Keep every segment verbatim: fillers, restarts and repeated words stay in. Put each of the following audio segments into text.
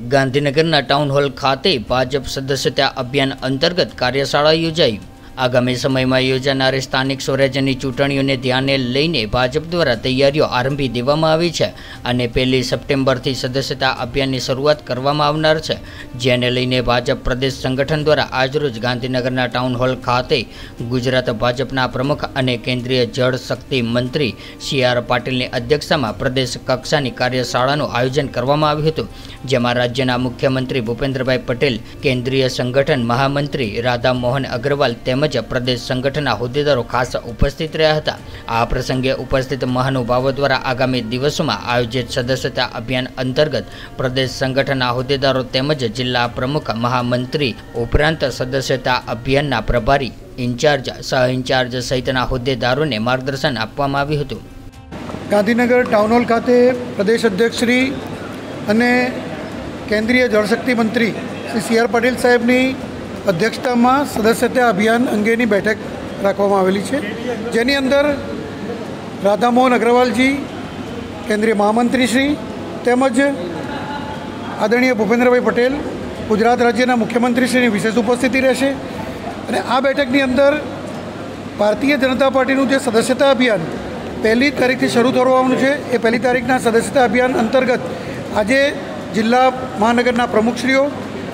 ગાંધીનગરના town hall ખાતે ભાજપ સદસ્યતા અભિયાન અંતર્ગત કાર્યશાળા યોજાઈ। આગામી સમયમાં યોજાનારી સ્થાનિક સ્વરાજ્યની ચૂંટણીઓને ધ્યાને લઈને ભાજપ દ્વારા તૈયારીઓ આરંભી દેવામાં આવી છે અને પહેલી સપ્ટેમ્બરથી સદસ્યતા અભિયાનની શરૂઆત કરવામાં આવનાર છે, જેને લઈને ભાજપ પ્રદેશ સંગઠન દ્વારા આજરોજ ગાંધીનગરના ટાઉન હોલ ખાતે ગુજરાત ભાજપના પ્રમુખ અને કેન્દ્રીય જળ શક્તિ મંત્રી સી આર પાટીલની અધ્યક્ષતામાં પ્રદેશ કક્ષાની કાર્યશાળાનું આયોજન કરવામાં આવ્યું હતું, જેમાં રાજ્યના મુખ્યમંત્રી ભૂપેન્દ્રભાઈ પટેલ, કેન્દ્રીય સંગઠન મહામંત્રી રાધા મોહન અગ્રવાલ તેમજ પ્રદેશ સંગઠનના હોદ્દેદારો ખાસ ઉપસ્થિત રહ્યા હતા। આ પ્રસંગે ઉપસ્થિત મહાનુભાવો દ્વારા આગામી દિવસોમાં આયોજિત સદસ્યતા અભિયાન અંતર્ગત પ્રદેશ સંગઠનના હોદ્દેદારો તેમજ જિલ્લા પ્રમુખ, મહામંત્રી ઉપરાંત સદસ્યતા અભિયાનના પ્રભારી, ઇન્ચાર્જ, સહ ઇન્ચાર્જ સહિતના હોદ્દેદારોને માર્ગદર્શન આપવામાં આવ્યું હતું। ગાંધીનગર ટાઉન હોલ ખાતે પ્રદેશ અધ્યક્ષ શ્રી અને કેન્દ્રીય જળશક્તિ મંત્રી શ્રી સી આર પાટીલ સાહેબની અધ્યક્ષતામાં સદસ્યતા અભિયાન અંગેની બેઠક રાખવામાં આવેલી છે, જેની અંદર રાધામોહન અગ્રવાલજી, કેન્દ્રીય મહામંત્રી શ્રી તેમજ આદરણીય ભૂપેન્દ્રભાઈ પટેલ, ગુજરાત રાજ્યના મુખ્યમંત્રીશ્રીની વિશેષ ઉપસ્થિતિ રહેશે અને આ બેઠકની અંદર ભારતીય જનતા પાર્ટીનું જે સદસ્યતા અભિયાન પહેલી તારીખથી શરૂ થવાનું છે, એ પહેલી તારીખના સદસ્યતા અભિયાન અંતર્ગત આજે જિલ્લા મહાનગરના પ્રમુખશ્રીઓ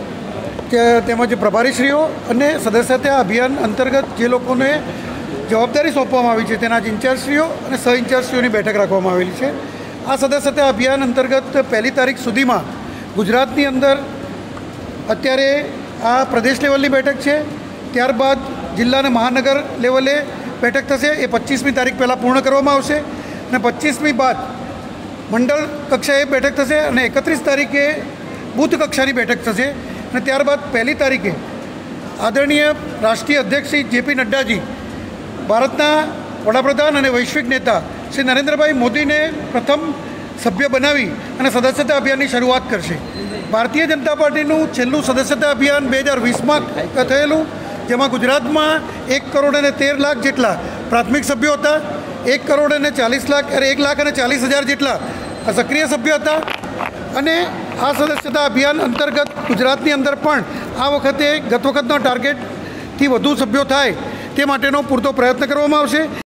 તેમજ પ્રભારીશ્રીઓ અને સદસ્યતા અભિયાન અંતર્ગત જે લોકોને જવાબદારી સોંપવામાં આવી છે તેના જ ઇન્ચાર્જશ્રીઓ અને સહ ઇન્ચાર્જશ્રીઓની બેઠક રાખવામાં આવેલી છે। આ સદસ્યતા અભિયાન અંતર્ગત પહેલી તારીખ સુધીમાં ગુજરાતની અંદર અત્યારે આ પ્રદેશ લેવલની બેઠક છે, ત્યારબાદ જિલ્લા અને મહાનગર લેવલે બેઠક થશે, એ પચીસમી તારીખ પહેલાં પૂર્ણ કરવામાં આવશે અને પચીસમી બાદ મંડળ કક્ષાએ બેઠક થશે અને એકત્રીસ તારીખે બૂથ કક્ષાની બેઠક થશે અને ત્યારબાદ પહેલી તારીખે આદરણીય રાષ્ટ્રીય અધ્યક્ષ શ્રી જે પી નડ્ડાજી ભારતના વડાપ્રધાન અને વૈશ્વિક નેતા શ્રી નરેન્દ્રભાઈ મોદીને પ્રથમ સભ્ય બનાવી અને સદસ્યતા અભિયાનની શરૂઆત કરશે। ભારતીય જનતા પાર્ટીનું છેલ્લું સદસ્યતા અભિયાન બે હજાર વીસમાં થયેલું, જેમાં ગુજરાતમાં એક કરોડ અને તેર લાખ જેટલા પ્રાથમિક સભ્યો હતા, એક કરોડ અને ચાલીસ લાખ એક લાખ અને ચાલીસ હજાર જેટલા સક્રિય સભ્યો હતા અને આ સદસ્યતા અભિયાન અંતર્ગત ગુજરાતની અંદર પણ આ વખતે ગત વખતના ટાર્ગેટથી વધુ સભ્યો થાય તે માટેનો પૂરતો પ્રયત્ન કરવામાં આવશે।